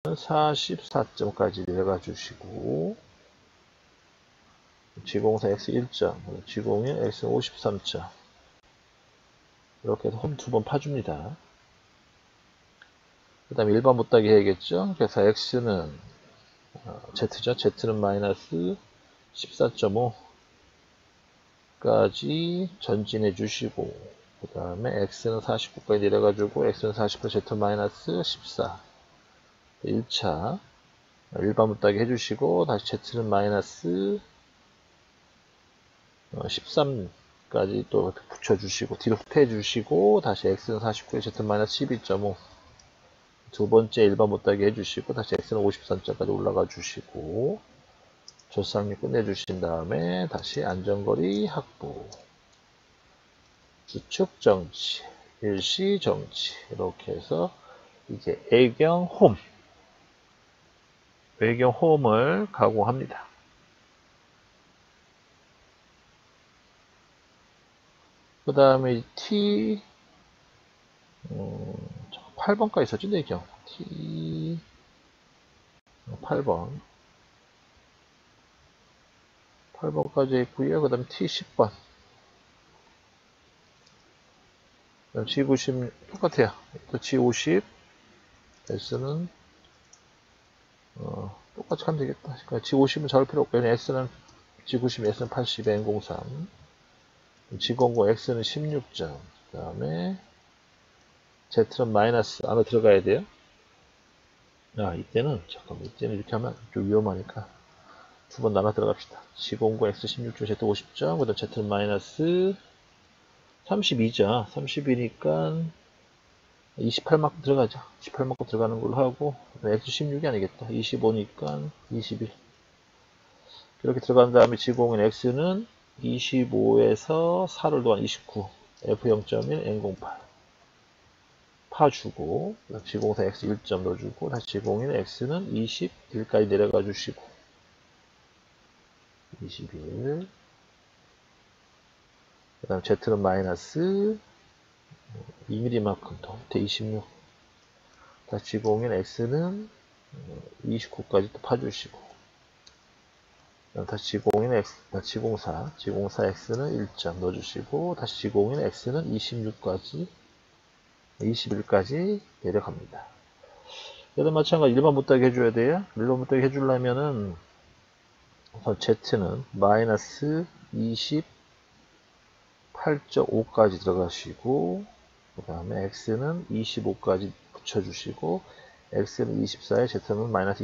44점까지 내려가 주시고, G04 X 1점, G01 X 53점. 이렇게 해서 홈 두 번 파줍니다. 그 다음에 일반 못따기 해야겠죠? 그래서 X는 Z죠? Z는 마이너스 14.5까지 전진해 주시고, 그 다음에 X는 49까지 내려가지고, X는 48, Z 마이너스 14. 1차. 일반 못따기 해주시고, 다시 Z는 마이너스 13까지 또 붙여주시고, 뒤로 후퇴해주시고, 다시 X는 49에 Z 마이너스 12.5. 두 번째 일반 못따기 해주시고, 다시 X는 53점까지 올라가 주시고, 조상력 끝내주신 다음에 다시 안전거리 확보, 수축 정지, 일시 정지, 이렇게 해서 이제 외경 홈을 가공합니다. 그 다음에 T 8번까지 있었죠, 내경. T 8번까지 있고요. 그 다음에 T 10번. 그다음 G90 똑같아요. 또 G50 S는 똑같이 하면 되겠다. 그러니까 G50은 잡을 필요 없고, S는 G90, S는 80, N03, G00, X는 16점. 그 다음에 Z는 마이너스 안으로 들어가야 돼요. 이때는 이렇게 하면 좀 위험하니까 두 번 나눠 들어갑시다. G00, X 16점, Z 50점. 그 다음 Z는 마이너스 32점. 30이니까 28만큼 들어가죠. 28만큼 들어가는 걸로 하고, X 16이 아니겠다. 25니까 21. 이렇게 들어간 다음에 G01 X는 25에서 4를 더한 29, F0.1, N08 파주고, G04 X 1점 넣어주고, 다시 G01 X는 21까지 내려가 주시고, 21. 그 다음 Z는 마이너스 2mm만큼 더, 26. 다시 G01 X는 29까지 또 파주시고, 다시 G01 X, G04, G04 X는 1점 넣어주시고, 다시 G01 X는 26까지, 21까지 내려갑니다. 얘도 마찬가지 일반 못따기 해줘야 돼요. 일반 못따기 해주려면은, 우선 Z는 마이너스 28.5까지 들어가시고, 그 다음에 X는 25까지 붙여주시고, X는 24에 Z는 마이너스